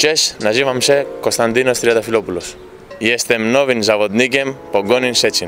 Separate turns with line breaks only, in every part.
Cześć, nazywam się Konstantinos Triantafylopoulos. Jestem nowym zawodnikiem Pogonin Szczecin.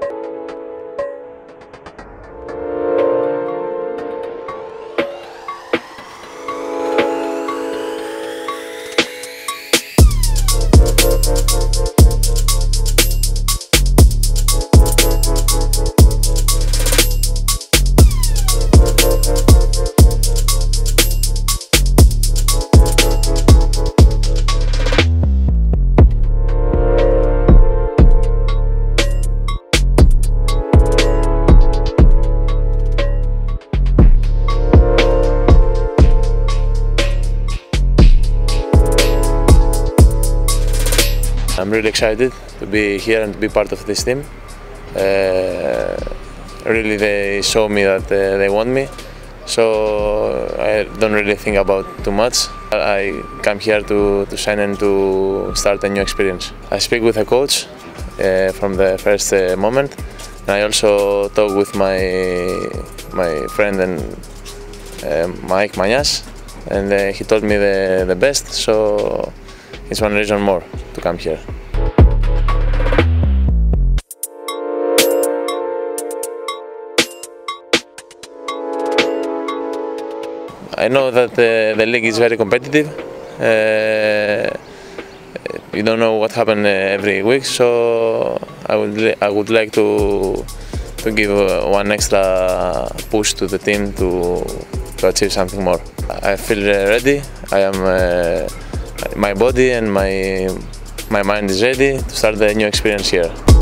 I'm really excited to be here and to be part of this team. Really, they show me that they want me, so I don't really think about too much. I come here to shine and to start a new experience. I speak with a coach from the first moment, and I also talk with my friend and Mike Manias, and he told me the best. So it's one reason more to come here. I know that the league is very competitive. You don't know what happens every week, so I would like to give one extra push to the team to achieve something more. I feel ready. I am. My body and my mind is ready to start the new experience here.